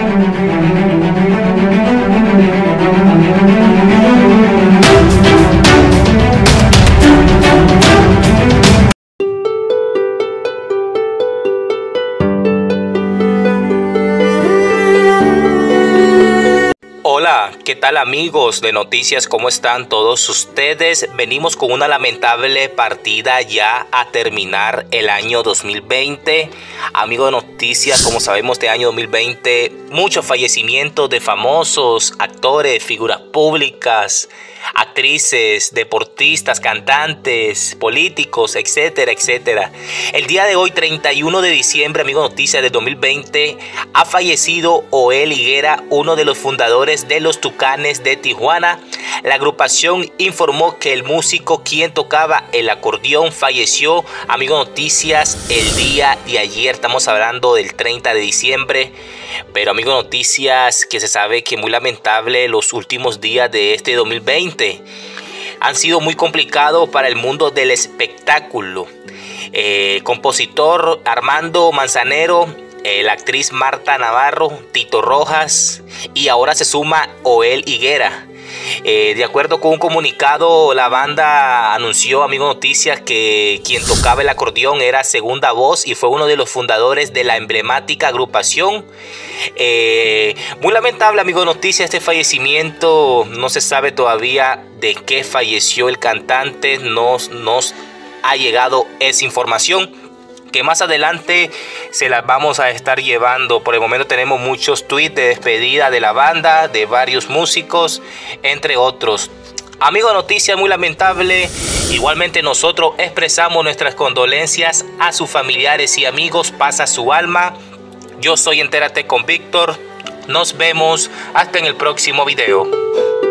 Hola, ¿qué tal amigos de Noticias? ¿Cómo están todos ustedes? Venimos con una lamentable partida ya a terminar el año 2020. Amigos de Noticias, como sabemos, este año 2020, muchos fallecimientos de famosos, actores, figuras públicas, actrices, deportistas, cantantes, políticos, etcétera, etcétera. El día de hoy, 31 de diciembre, amigos de Noticias de 2020, ha fallecido Joel Higuera, uno de los fundadores de los Tucanes de Tijuana. La agrupación informó que el músico quien tocaba el acordeón falleció, amigos de Noticias, el día de ayer. Estamos hablando del 30 de diciembre. Pero amigos de Noticias, que se sabe que muy lamentable los últimos días de este 2020 han sido muy complicados para el mundo del espectáculo. Compositor Armando Manzanero, la actriz Marta Navarro, Tito Rojas y ahora se suma Joel Higuera. De acuerdo con un comunicado, la banda anunció, amigos Noticias, que quien tocaba el acordeón era segunda voz y fue uno de los fundadores de la emblemática agrupación. Muy lamentable, amigos Noticias, este fallecimiento. No se sabe todavía de qué falleció el cantante. No nos ha llegado esa información, que más adelante se las vamos a estar llevando. Por el momento tenemos muchos tweets de despedida de la banda, de varios músicos, entre otros. Amigos de Noticias, muy lamentable. Igualmente nosotros expresamos nuestras condolencias a sus familiares y amigos. Paz a su alma. Yo soy Entérate con Víctor. Nos vemos hasta en el próximo video.